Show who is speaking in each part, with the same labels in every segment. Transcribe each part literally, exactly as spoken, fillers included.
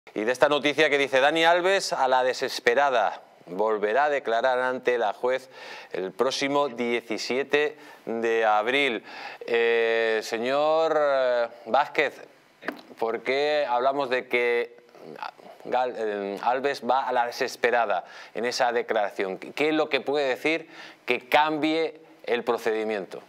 Speaker 1: Y de esta noticia que dice Dani Alves a la desesperada. Volverá a declarar ante la juez el próximo diecisiete de abril. Eh, señor Vázquez, ¿por qué hablamos de que Gal, eh, Alves va a la desesperada en esa declaración? ¿Qué es lo que puede decir que cambie el procedimiento?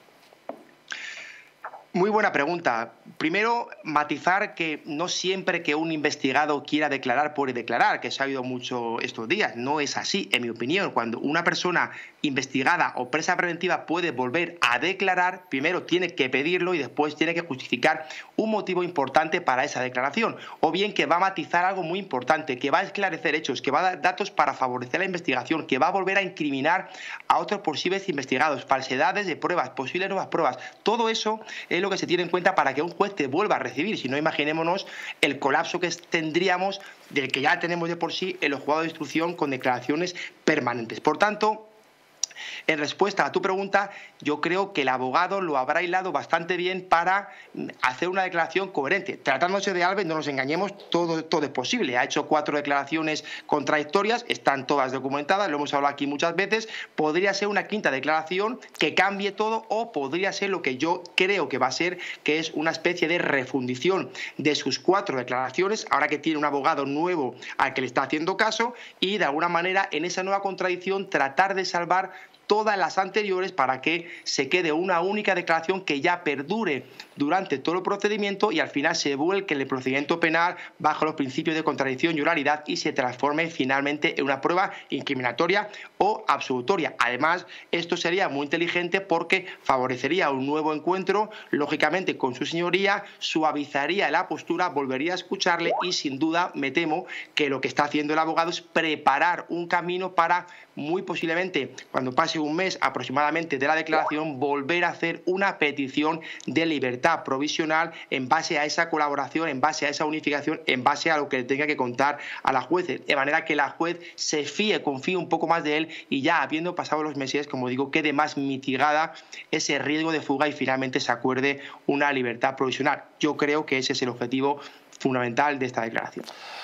Speaker 2: Muy buena pregunta. Primero, matizar que no siempre que un investigado quiera declarar puede declarar, que se ha oído mucho estos días. No es así, en mi opinión. Cuando una persona investigada o presa preventiva puede volver a declarar, primero tiene que pedirlo y después tiene que justificar un motivo importante para esa declaración. O bien que va a matizar algo muy importante, que va a esclarecer hechos, que va a dar datos para favorecer la investigación, que va a volver a incriminar a otros posibles investigados, falsedades de pruebas, posibles nuevas pruebas. Todo eso es lo que se tiene en cuenta para que un juez te vuelva a recibir. Si no, imaginémonos el colapso que tendríamos del que ya tenemos de por sí en los juzgados de instrucción con declaraciones permanentes. Por tanto, en respuesta a tu pregunta, yo creo que el abogado lo habrá hilado bastante bien para hacer una declaración coherente. Tratándose de Alves, no nos engañemos, todo, todo es posible. Ha hecho cuatro declaraciones contradictorias, están todas documentadas, lo hemos hablado aquí muchas veces. Podría ser una quinta declaración que cambie todo, o podría ser lo que yo creo que va a ser, que es una especie de refundición de sus cuatro declaraciones, ahora que tiene un abogado nuevo al que le está haciendo caso, y de alguna manera en esa nueva contradicción tratar de salvar todas las anteriores para que se quede una única declaración que ya perdure durante todo el procedimiento y al final se vuelque en el procedimiento penal bajo los principios de contradicción y oralidad y se transforme finalmente en una prueba incriminatoria o absolutoria. Además, esto sería muy inteligente porque favorecería un nuevo encuentro, lógicamente con su señoría, suavizaría la postura, volvería a escucharle y sin duda me temo que lo que está haciendo el abogado es preparar un camino para muy posiblemente cuando pase un mes aproximadamente de la declaración volver a hacer una petición de libertad provisional en base a esa colaboración, en base a esa unificación, en base a lo que le tenga que contar a la juez, de manera que la juez se fíe, confíe un poco más de él y ya habiendo pasado los meses, como digo, quede más mitigada ese riesgo de fuga y finalmente se acuerde una libertad provisional. Yo creo que ese es el objetivo fundamental de esta declaración.